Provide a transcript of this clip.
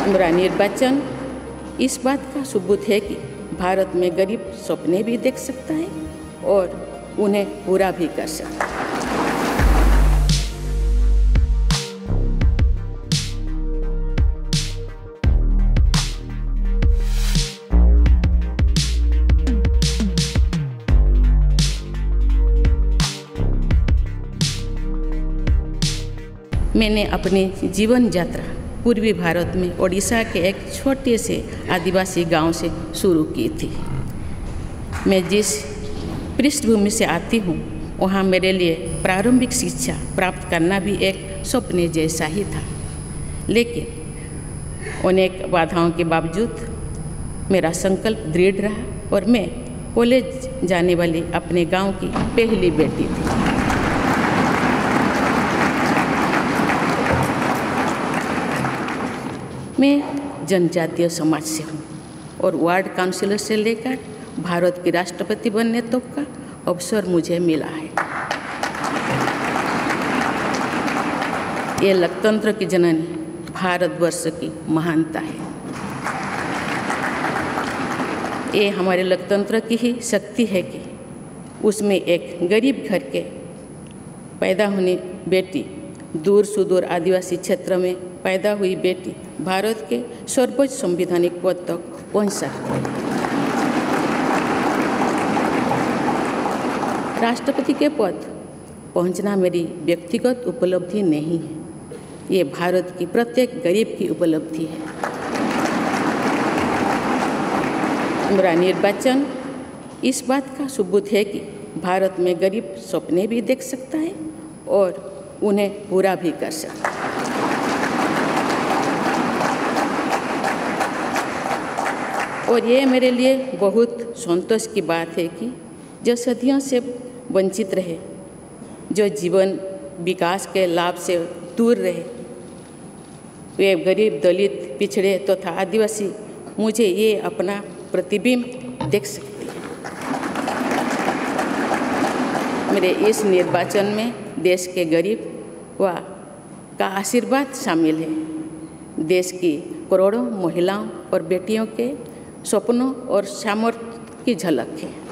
मेरा निर्वाचन इस बात का सबूत है कि भारत में गरीब सपने भी देख सकता है और उन्हें पूरा भी कर सकता है। मैंने अपनी जीवन यात्रा पूर्वी भारत में ओडिशा के एक छोटे से आदिवासी गांव से शुरू की थी। मैं जिस पृष्ठभूमि से आती हूँ वहाँ मेरे लिए प्रारंभिक शिक्षा प्राप्त करना भी एक सपने जैसा ही था, लेकिन अनेक बाधाओं के बावजूद मेरा संकल्प दृढ़ रहा और मैं कॉलेज जाने वाली अपने गांव की पहली बेटी थी। मैं जनजातीय समाज से हूँ और वार्ड काउंसिलर से लेकर भारत की राष्ट्रपति बनने तक का अवसर मुझे मिला है। ये लोकतंत्र की जननी भारतवर्ष की महानता है। ये हमारे लोकतंत्र की ही शक्ति है कि उसमें एक गरीब घर के पैदा होने बेटी, दूर सुदूर आदिवासी क्षेत्र में पैदा हुई बेटी भारत के सर्वोच्च संवैधानिक पद तक पहुंच सकती है। राष्ट्रपति के पद पहुंचना मेरी व्यक्तिगत उपलब्धि नहीं है, ये भारत की प्रत्येक गरीब की उपलब्धि है। मेरा निर्वाचन इस बात का सबूत है कि भारत में गरीब सपने भी देख सकता है और उन्हें पूरा भी कर सकता है। और ये मेरे लिए बहुत संतोष की बात है कि जो सदियों से वंचित रहे, जो जीवन विकास के लाभ से दूर रहे, वे गरीब, दलित, पिछड़े तथा आदिवासी मुझे ये अपना प्रतिबिंब देख सकती है। मेरे इस निर्वाचन में देश के गरीब व का आशीर्वाद शामिल है। देश की करोड़ों महिलाओं और बेटियों के सपनों और सामर्थ्य की झलक है।